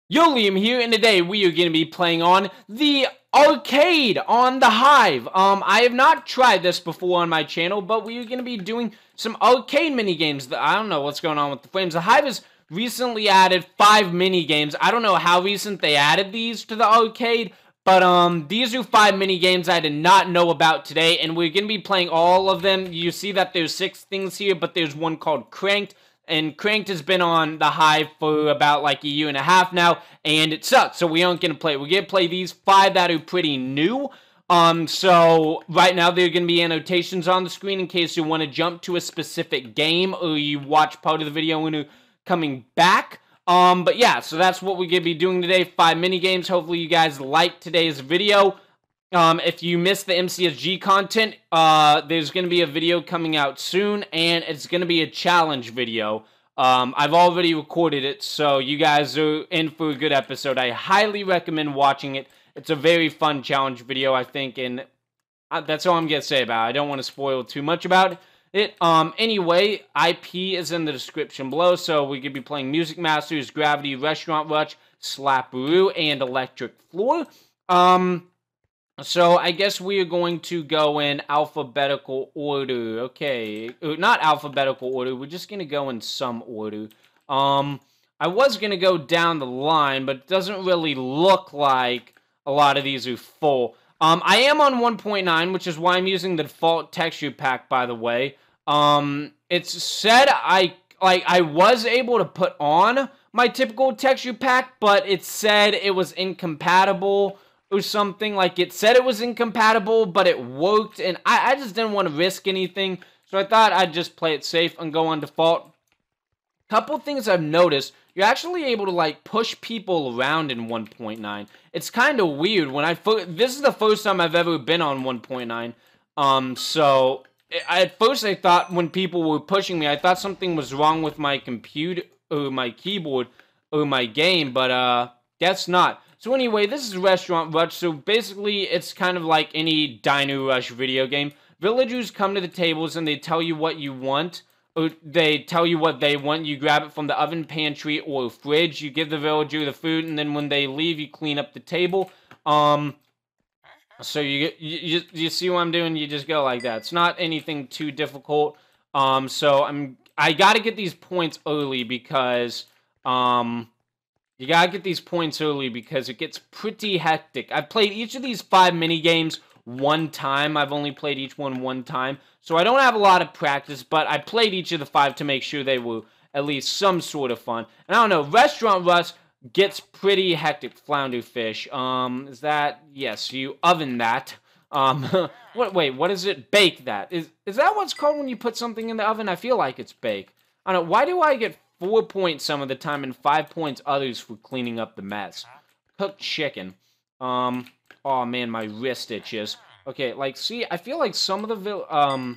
Yo, Liam here, and today we are going to be playing on the arcade on the Hive. I have not tried this before on my channel, but we are going to be doing some arcade mini games. I don't know what's going on with the flames. The Hive has recently added 5 mini games. I don't know how recent they added these to the arcade, but these are 5 mini games I did not know about today, and we're going to be playing all of them. You see that there's 6 things here, but there's one called Cranked. And Cranked has been on the Hive for about like a year and a half now, and it sucks, so we aren't going to play it. We're going to play these 5 that are pretty new. So right now there are going to be annotations on the screen in case you want to jump to a specific game or you watch part of the video when you're coming back. But yeah, so that's what we're going to be doing today, 5 mini games. Hopefully you guys liked today's video. If you missed the MCSG content, there's going to be a video coming out soon, and it's going to be a challenge video. I've already recorded it, so you guys are in for a good episode. I highly recommend watching it. It's a very fun challenge video, I think, and that's all I'm going to say about it. I don't want to spoil too much about it. Anyway, IP is in the description below, so we could be playing Music Masters, Gravity, Restaurant Rush, Slapperoo, and Electric Floor. So I guess we are going to go in alphabetical order. Okay, not alphabetical order. We're just going to go in some order. I was going to go down the line, but it doesn't really look like a lot of these are full. I am on 1.9, which is why I'm using the default texture pack, by the way. It's said I was able to put on my typical texture pack, but it said it was incompatible or something. Like, it said it was incompatible, but it worked, and I just didn't want to risk anything, so I thought I'd just play it safe and go on default. Couple things I've noticed, you're actually able to, like, push people around in 1.9. It's kind of weird. This is the first time I've ever been on 1.9, so at first I thought when people were pushing me, I thought something was wrong with my computer, or my keyboard, or my game, but, that's not. So anyway, this is Restaurant Rush, so basically it's kind of like any Dino Rush video game. Villagers come to the tables and they tell you what you want, or they tell you what they want. You grab it from the oven, pantry, or fridge. You give the villager the food, and then when they leave, you clean up the table. So you see what I'm doing? You just go like that. It's not anything too difficult. So I gotta get these points early because, you gotta get these points early because it gets pretty hectic. I've played each of these 5 mini games one time. I've only played each one time, so I don't have a lot of practice, but I played each of the 5 to make sure they were at least some sort of fun. And I don't know, Restaurant Rush gets pretty hectic. Flounder fish. Is that... Yes, you oven that. Wait, what is it? Bake that. Is that what's called when you put something in the oven? I feel like it's bake. I don't know, why do I get 4 points some of the time and 5 points others for cleaning up the mess? Cooked chicken. Oh man, my wrist itches. Okay, like, see, I feel like some of the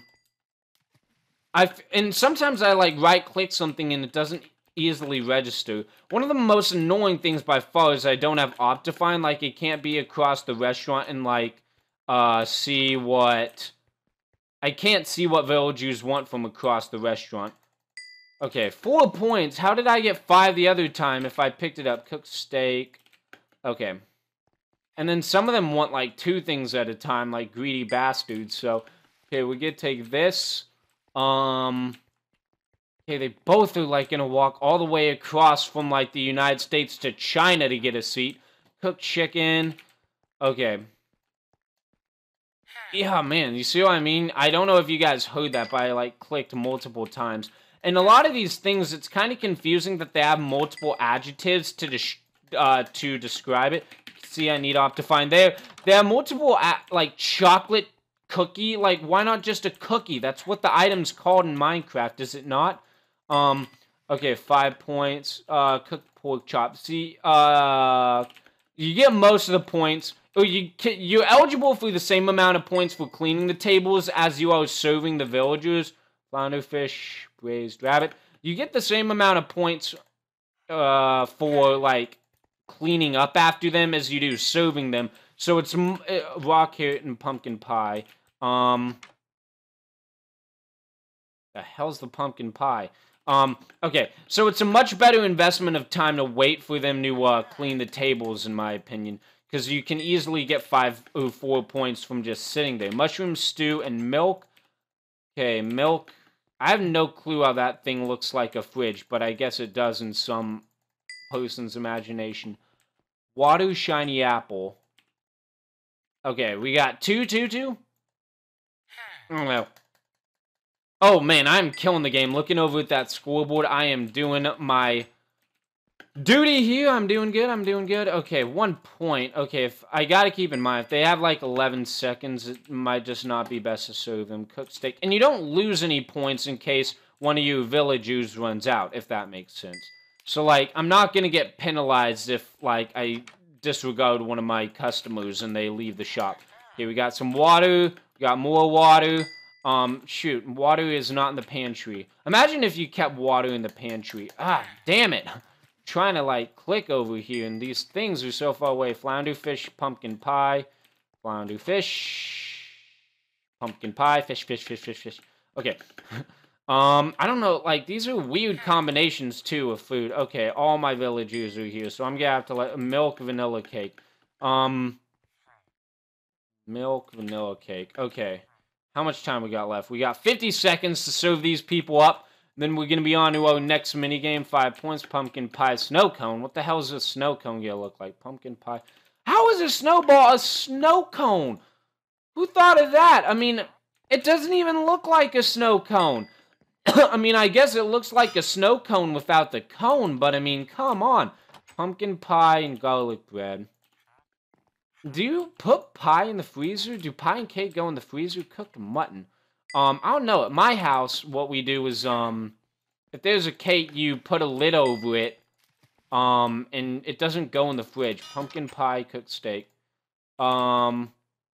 and sometimes I like right-click something and it doesn't easily register. One of the most annoying things by far is I don't have Optifine. Like, it can't be across the restaurant and like see what... I can't see what villagers want from across the restaurant. Okay, 4 points. How did I get 5 the other time if I picked it up? Cooked steak. Okay. And then some of them want like 2 things at a time, like greedy bastards. So, okay, we get to take this. Okay, they both are like gonna walk all the way across from like the United States to China to get a seat. Cooked chicken. Okay. Yeah, man, you see what I mean? I don't know if you guys heard that, but I like clicked multiple times. And a lot of these things, it's kind of confusing that they have multiple adjectives to describe it. See, I need Optifine there. There are multiple, like, chocolate cookie. Like, why not just a cookie? That's what the item's called in Minecraft, is it not? Okay, 5 points. Cooked pork chop. See, you get most of the points. Or you're eligible for the same amount of points for cleaning the tables as you are serving the villagers. Flounder fish, braised rabbit. You get the same amount of points for, like, cleaning up after them as you do serving them. So it's raw carrot and pumpkin pie. The hell's the pumpkin pie? Okay, so it's a much better investment of time to wait for them to clean the tables, in my opinion, because you can easily get 5 or 4 points from just sitting there. Mushroom stew and milk. Okay, milk. I have no clue how that thing looks like a fridge, but I guess it does in some person's imagination. Water shiny apple. Okay, we got 2, 2, 2? I don't know. Oh, man, I'm killing the game. Looking over at that scoreboard, I am doing my duty here. I'm doing good. I'm doing good. Okay, 1 point. Okay, if I gotta keep in mind, if they have like 11 seconds, it might just not be best to serve them cooked steak. And you don't lose any points in case one of you villagers runs out, if that makes sense. So, like, I'm not gonna get penalized if, like, I disregard one of my customers and they leave the shop. Okay, we got some water. We got more water. Shoot, water is not in the pantry. Imagine if you kept water in the pantry. Ah, damn it. I'm trying to, like, click over here, and these things are so far away. Flounder fish, pumpkin pie. Flounder fish. Pumpkin pie, fish, fish, fish, fish, fish. Okay. I don't know, like, these are weird combinations, too, of food. Okay, all my villagers are here, so I'm gonna have to, like, milk vanilla cake. Milk vanilla cake. Okay. How much time we got left? We got 50 seconds to serve these people up. Then we're going to be on to our next minigame. 5 points. Pumpkin pie snow cone. What the hell is a snow cone going to look like? Pumpkin pie. How is a snowball a snow cone? Who thought of that? I mean, it doesn't even look like a snow cone. I mean, I guess it looks like a snow cone without the cone. But, I mean, come on. Pumpkin pie and garlic bread. Do you put pie in the freezer? Do pie and cake go in the freezer? Cooked mutton. I don't know. At my house, what we do is, if there's a cake, you put a lid over it, and it doesn't go in the fridge. Pumpkin pie, cooked steak. Okay.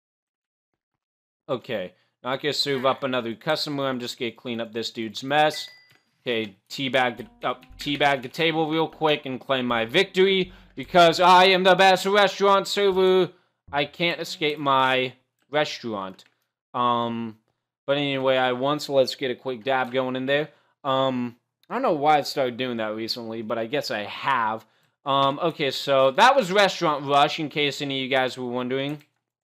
Not gonna serve up another customer. I'm just gonna clean up this dude's mess. Okay, teabag the table real quick and claim my victory. Because I am the best restaurant server. I can't escape my restaurant. But anyway, I won, so let's get a quick dab going in there. I don't know why I started doing that recently, but I guess I have. Okay, so that was Restaurant Rush, in case any of you guys were wondering.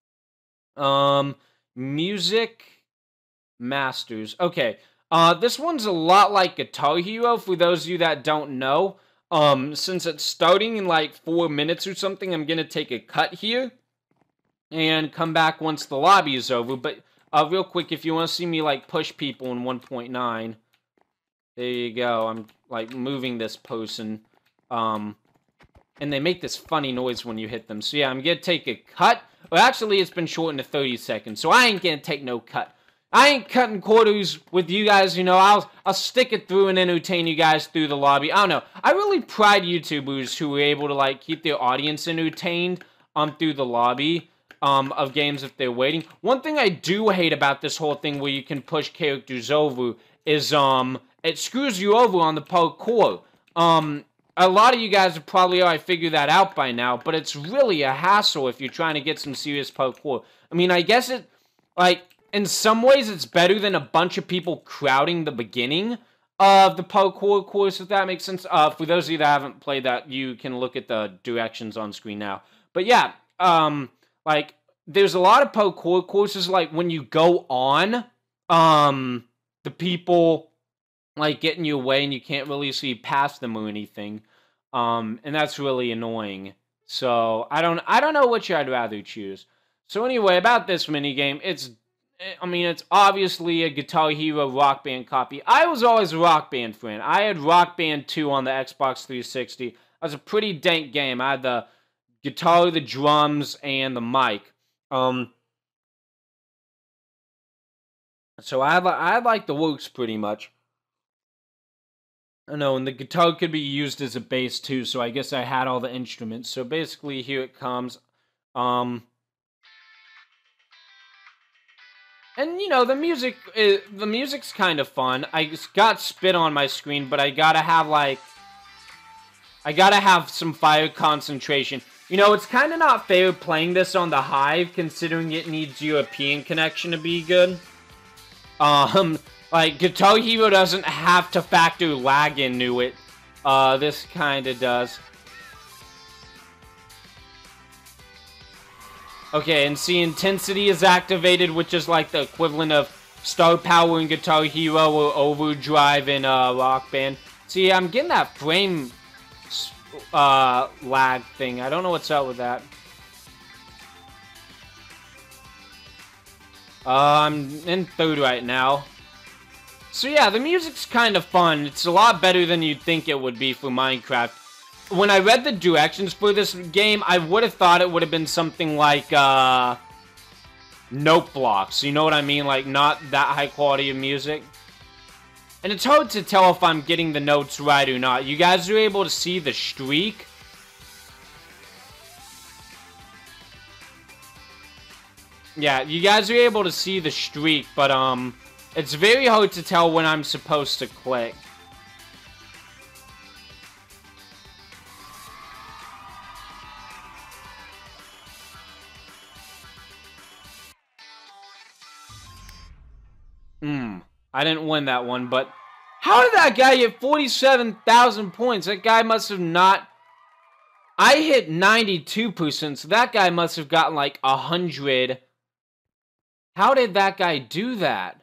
Music Masters. Okay, this one's a lot like Guitar Hero, for those of you that don't know. Since it's starting in like 4 minutes or something, I'm gonna take a cut here and come back once the lobby is over. But real quick, if you want to see me like push people in 1.9, there you go. I'm like moving this person, and they make this funny noise when you hit them. So yeah, I'm gonna take a cut. Well, actually, it's been shortened to 30 seconds, so I ain't gonna take no cut. I ain't cutting quarters with you guys, you know. I'll stick it through and entertain you guys through the lobby. I don't know. I really pride YouTubers who are able to, like, keep their audience entertained through the lobby of games if they're waiting. One thing I do hate about this whole thing where you can push characters over is it screws you over on the parkour. A lot of you guys have probably already figured that out by now, but it's really a hassle if you're trying to get some serious parkour. I mean, I guess it, like, in some ways, it's better than a bunch of people crowding the beginning of the parkour course, if that makes sense. For those of you that haven't played that, you can look at the directions on screen now. But yeah, like, there's a lot of parkour courses, like, when you go on, the people, like, get in your way and you can't really see past them or anything. And that's really annoying. So, I don't know which I'd rather choose. So anyway, about this minigame, it's obviously a Guitar Hero Rock Band copy. I was always a Rock Band fan. I had Rock Band 2 on the Xbox 360. That was a pretty dank game. I had the guitar, the drums, and the mic. So I like the works pretty much. I know, and the guitar could be used as a bass too, so I guess I had all the instruments. So basically, here it comes. And, you know, the music's kind of fun. I got spit on my screen, but I gotta have some fire concentration. You know, it's kind of not fair playing this on the Hive, considering it needs European connection to be good. Like, Guitar Hero doesn't have to factor lag into it. This kinda does. Okay, and see, Intensity is activated, which is like the equivalent of Star Power in Guitar Hero or Overdrive in Rock Band. See, I'm getting that frame lag thing. I don't know what's up with that. I'm in third right now. So yeah, the music's kind of fun. It's a lot better than you'd think it would be for Minecraft. When I read the directions for this game, I would have thought it would have been something like, note blocks. You know what I mean? Like, not that high quality of music. And it's hard to tell if I'm getting the notes right or not. You guys are able to see the streak. Yeah, you guys are able to see the streak, but, it's very hard to tell when I'm supposed to click. I didn't win that one, but how did that guy get 47,000 points? That guy must have not... I hit 92%, so that guy must have gotten like 100. How did that guy do that?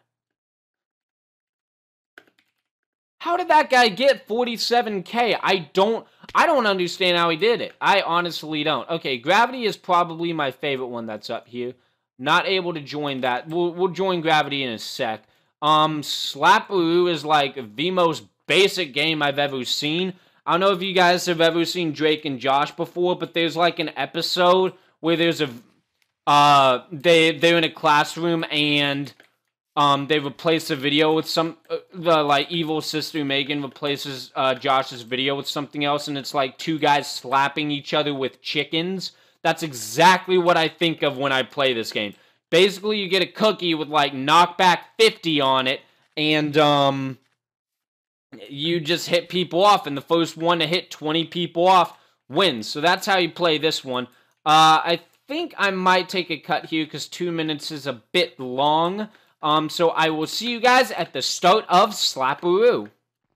How did that guy get 47k? I don't understand how he did it. I honestly don't. Okay, Gravity is probably my favorite one that's up here. Not able to join that. We'll join Gravity in a sec. Slapperoo is like the most basic game I've ever seen. I don't know if you guys have ever seen Drake and Josh before, but there's like an episode where there's a they're in a classroom and they replace a video with the like evil sister Megan replaces Josh's video with something else, and it's like two guys slapping each other with chickens. That's exactly what I think of when I play this game. Basically, you get a cookie with, like, knockback 50 on it, and, you just hit people off, and the first one to hit 20 people off wins. So that's how you play this one. I think I might take a cut here, because 2 minutes is a bit long. So I will see you guys at the start of Slapperoo.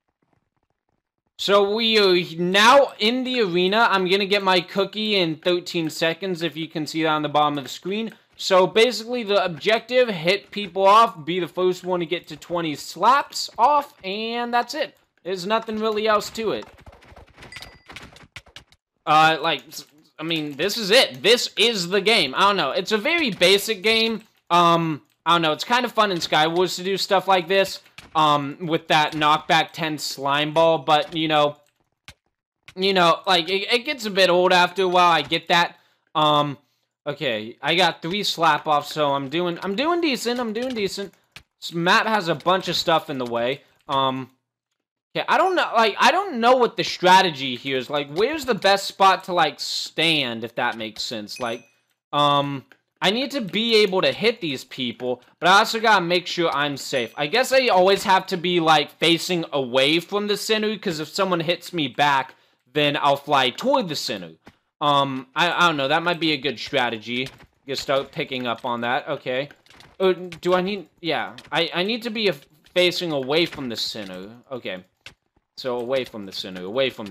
So we are now in the arena. I'm going to get my cookie in 13 seconds, if you can see that on the bottom of the screen. So basically the objective, hit people off, be the first one to get to 20 slaps off, and that's it. There's nothing really else to it. I mean, this is it. This is the game. I don't know. It's a very basic game. I don't know. It's kind of fun in Skywars to do stuff like this, with that knockback 10 slime ball, but, you know, like, it gets a bit old after a while. I get that. Okay, I got 3 slap-offs, so I'm doing decent, This map has a bunch of stuff in the way. Okay, I don't know what the strategy here is. Like, where's the best spot to, like, stand, if that makes sense? Like, I need to be able to hit these people, but I also gotta make sure I'm safe. I guess I always have to be, like, facing away from the center, because if someone hits me back, then I'll fly toward the center. I don't know, that might be a good strategy. You start picking up on that, okay. Do I need, yeah, I need to be facing away from the center. Okay, so away from the center.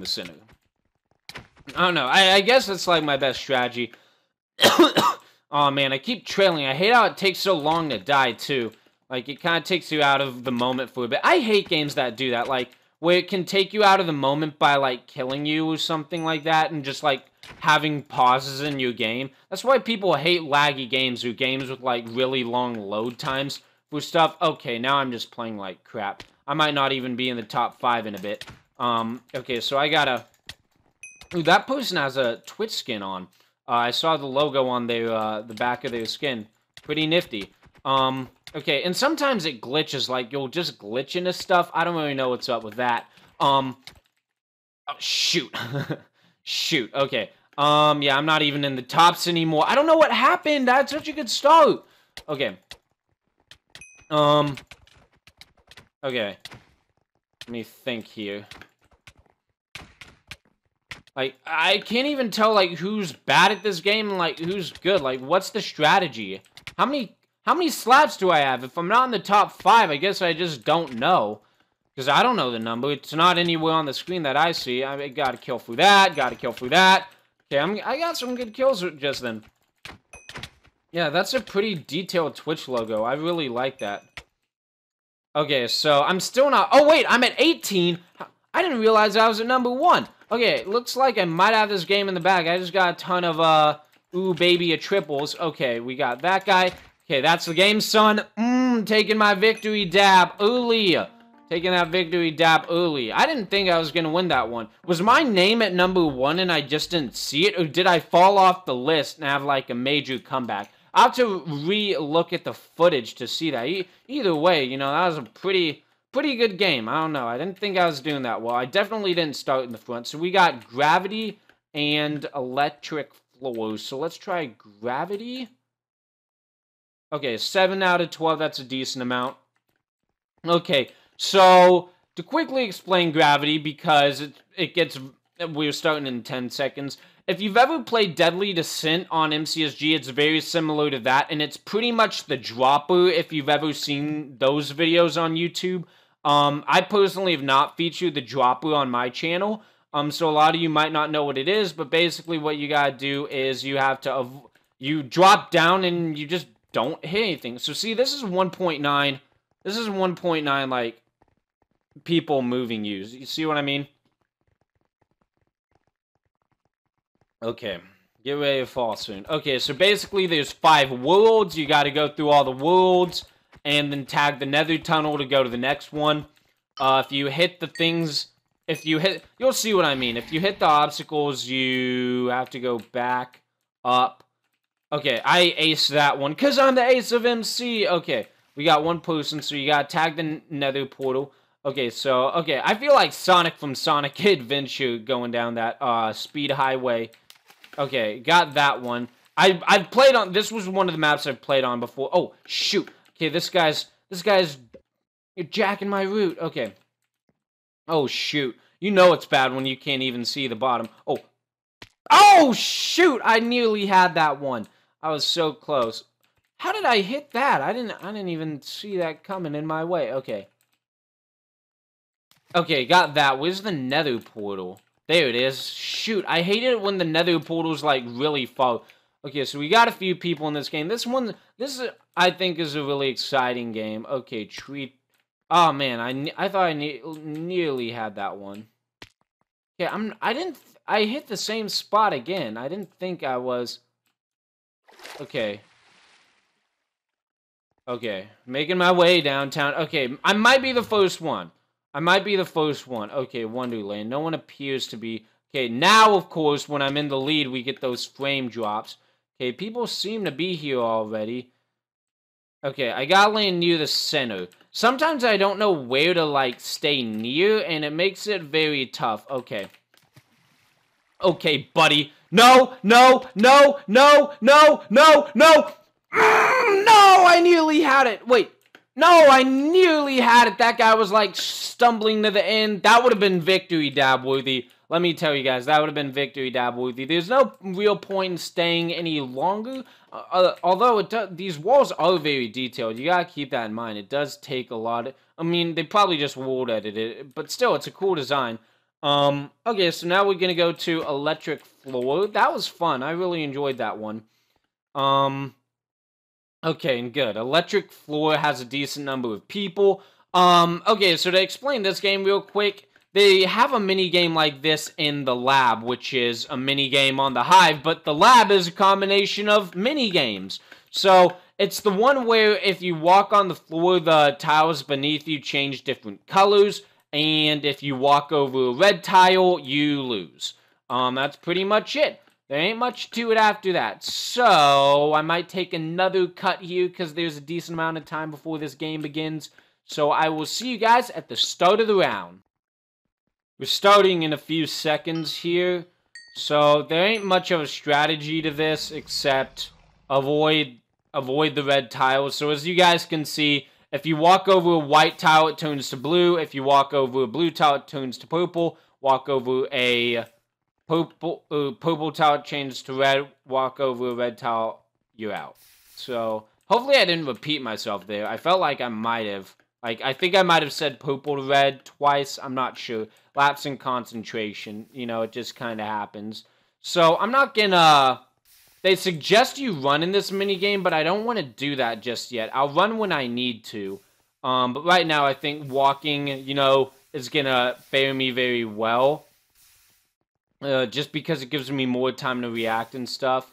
I don't know, I guess that's like my best strategy. Oh man, I keep trailing. I hate how it takes so long to die too. Like, it kind of takes you out of the moment for a bit. I hate games that do that, like, where it can take you out of the moment by, like, killing you or something like that, and just, like, having pauses in your game. That's why people hate laggy games or games with, like, really long load times for stuff. Okay, now I'm just playing like crap. I might not even be in the top 5 in a bit. Okay, so I gotta... Ooh, that person has a Twitch skin on. I saw the logo on their, the back of their skin. Pretty nifty. Okay, and sometimes it glitches, like, you'll just glitch into stuff. I don't really know what's up with that. Oh, shoot. Shoot, okay. Yeah, I'm not even in the tops anymore. I don't know what happened. That's such a good start. Okay. Okay. Let me think here. Like, I can't even tell, like, who's bad at this game and, like, who's good. Like, what's the strategy? How many How many slaps do I have? If I'm not in the top 5, I guess I just don't know. Because I don't know the number. It's not anywhere on the screen that I see. I gotta kill through that. Gotta kill through that. Okay, I got some good kills just then. Yeah, that's a pretty detailed Twitch logo. I really like that. Okay, so I'm still not... Oh, wait, I'm at 18. I didn't realize I was at number 1. Okay, it looks like I might have this game in the bag. I just got a ton of, ooh, baby, triples. Okay, we got that guy. Okay, that's the game, son. Taking my victory dab early. Taking that victory dab early. I didn't think I was going to win that one. Was my name at number 1 and I just didn't see it? Or did I fall off the list and have, like, a major comeback? I'll have to re-look at the footage to see that. Either way, you know, that was a pretty good game. I don't know. I didn't think I was doing that well. I definitely didn't start in the front. So we got Gravity and Electric Floors. So let's try Gravity. Okay, 7 out of 12. That's a decent amount. Okay, so to quickly explain Gravity, because we're starting in 10 seconds. If you've ever played Deadly Descent on MCSG, it's very similar to that, and it's pretty much the dropper if you've ever seen those videos on YouTube. I personally have not featured the dropper on my channel, so a lot of you might not know what it is, but basically what you gotta do is you have to, you drop down and you just don't hit anything. So see, this is 1.9, this is 1.9, like, people moving you. You see what I mean? Okay, get ready to fall soon. Okay, so basically there's 5 worlds. You got to go through all the worlds and then tag the nether tunnel to go to the next one. If you hit the things, you'll see what I mean. If you hit the obstacles, you have to go back up. Okay, I aced that one because I'm the ace of MC. Okay, we got 1 person, so you got to tag the nether portal. Okay, so, okay, I feel like Sonic from Sonic Adventure going down that speed highway. Okay, got that one. I've played on, this was one of the maps I've played on before. Oh, shoot. Okay, this guy's you're jacking my route. Okay. Oh, shoot. You know it's bad when you can't even see the bottom. Oh, shoot. I nearly had that one. I was so close. How did I hit that? I didn't even see that coming in my way. Okay. Okay, got that. Where's the nether portal? There it is. Shoot, I hate it when the nether portal's, like, really far. Okay, so we got a few people in this game. This, I think, is a really exciting game. Okay, tree... Oh, man, I thought I nearly had that one. Okay, I hit the same spot again. I didn't think I was... Okay. Okay, making my way downtown. Okay, I might be the first one. Okay, Wonderland. No one appears to be... Okay, now, of course, when I'm in the lead, we get those frame drops. Okay, people seem to be here already. Okay, I gotta land near the center. Sometimes I don't know where to, like, stay near, and it makes it very tough. Okay. Okay, buddy. No! No! No! No! No! No! No! No! I nearly had it! Wait. No, I nearly had it. That guy was, like, stumbling to the end. That would have been victory dab worthy. Let me tell you guys, that would have been victory dab worthy. There's no real point in staying any longer. Although these walls are very detailed. You gotta keep that in mind. It does take a lot. I mean, they probably just word edited it, but still, it's a cool design. Okay, so now we're gonna go to Electric Floor. That was fun. I really enjoyed that one. Okay, and good. Electric Floor has a decent number of people. Okay, so to explain this game real quick, they have a mini game like this in the lab, which is a mini game on the Hive, but the lab is a combination of mini games. So it's the one where if you walk on the floor, the tiles beneath you change different colors, and if you walk over a red tile, you lose. That's pretty much it. There ain't much to it after that. So I might take another cut here because there's a decent amount of time before this game begins. So I will see you guys at the start of the round. We're starting in a few seconds here. So there ain't much of a strategy to this except avoid the red tiles. So as you guys can see, if you walk over a white tile, it turns to blue. If you walk over a blue tile, it turns to purple. Walk over a purple tile, it changes to red. Walk over a red tile, you're out. So Hopefully I didn't repeat myself there. I felt like I might have. Like, I think I might have said purple to red twice. I'm not sure. Lapse in concentration. You know, it just kind of happens. So, I'm not gonna... They suggest you run in this minigame, but I don't want to do that just yet. I'll run when I need to. But right now, I think walking, you know, is gonna fare me very well. Just because it gives me more time to react and stuff.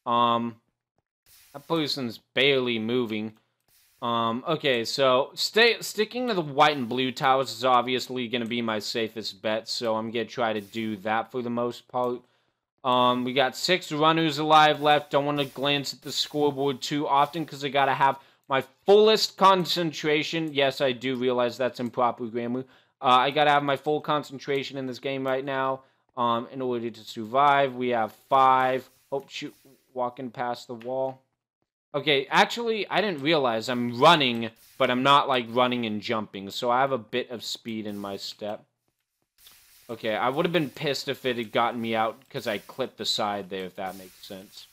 That person's barely moving. Okay, so sticking to the white and blue towers is obviously going to be my safest bet, so I'm going to try to do that for the most part. We got 6 runners alive left. Don't want to glance at the scoreboard too often because I got to have my fullest concentration. Yes, I do realize that's improper grammar. I got to have my full concentration in this game right now in order to survive. We have 5. Oh, shoot, walking past the wall. Okay, actually, I didn't realize I'm running, but I'm not, like, running and jumping, so I have a bit of speed in my step. Okay, I would have been pissed if it had gotten me out, because I clipped the side there, if that makes sense.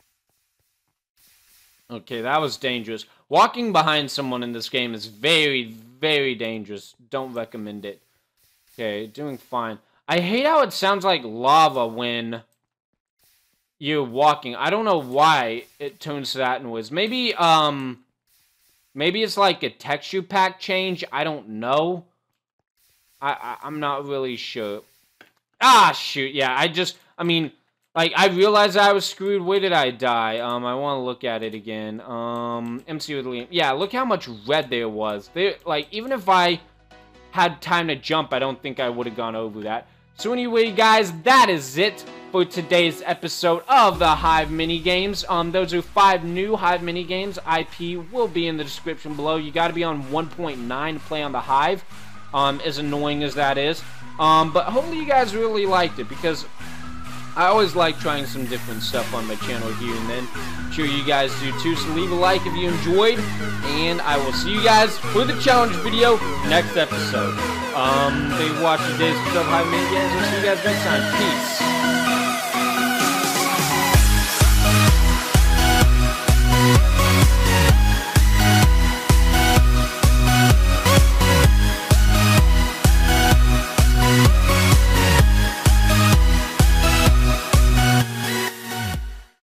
Okay, that was dangerous. Walking behind someone in this game is very, very dangerous. Don't recommend it. Okay, doing fine. I hate how it sounds like lava when... you're walking. I don't know why it turns to that noise. Maybe it's like a texture pack change. I don't know. I'm not really sure. Ah, shoot. Yeah, I mean, like, I realized I was screwed. Where did I die? I want to look at it again. MC with Liam. Yeah, look how much red there was. Like, even if I had time to jump, I don't think I would have gone over that. So anyway, guys, that is it for today's episode of the Hive minigames. Those are 5 new Hive minigames. IP will be in the description below. You got to be on 1.9 to play on the Hive, as annoying as that is. But hopefully you guys really liked it, because I always like trying some different stuff on my channel here and then. I'm sure you guys do too, so leave a like if you enjoyed, and I will see you guys for the challenge video next episode. Thank you for watching today's episode of Hive minigames. We'll see you guys next time. Peace.